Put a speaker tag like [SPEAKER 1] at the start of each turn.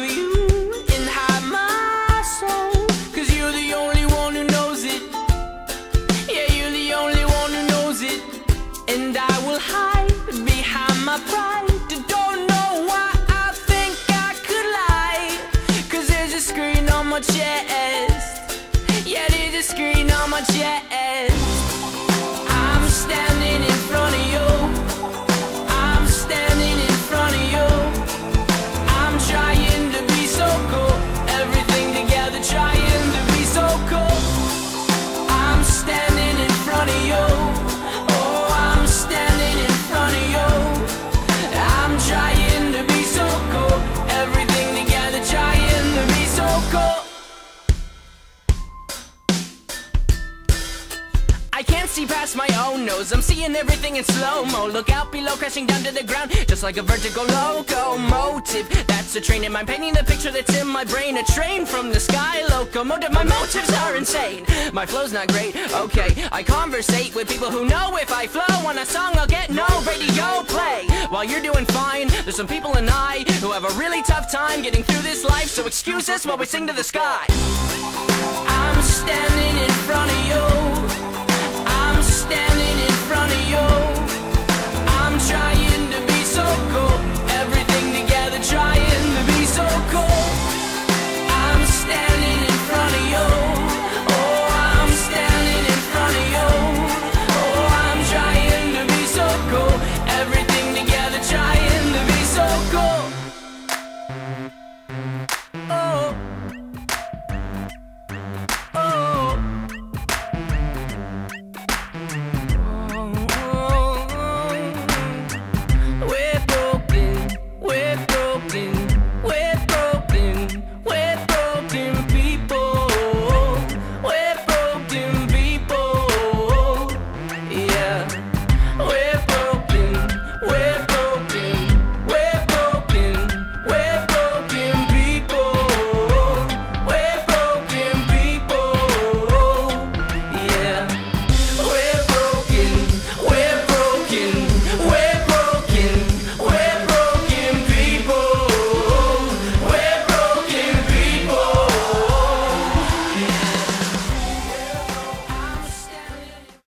[SPEAKER 1] with you and hide my soul, 'cause you're the only one who knows it. Yeah, you're the only one who knows it. And I will hide behind my pride. Don't know why I think I could lie, 'cause there's a screen on my chest. Yeah, there's a screen on my chest. I'm standing in front of you. I'm standing in front of you. I'm trying to be so cool. Everything together, trying to be so cool. I'm standing in front of you. Oh, I'm standing in front of you. I'm trying to be so cool. Everything together, trying to be so cool. I can't see past my own nose. I'm seeing everything in slow-mo. Look out below, crashing down to the ground, just like a vertical locomotive. That's a train, and I'm painting the picture that's in my brain. A train from the sky, locomotive. My motives are insane. My flow's not great, okay. I conversate with people who know if I flow on a song, I'll get no radio play. While you're doing fine, there's some people and I who have a really tough time getting through this life. So excuse us while we sing to the sky. I'm standing in front of you. I'm standing in front of you. I'm trying to be so cool. Everything together, trying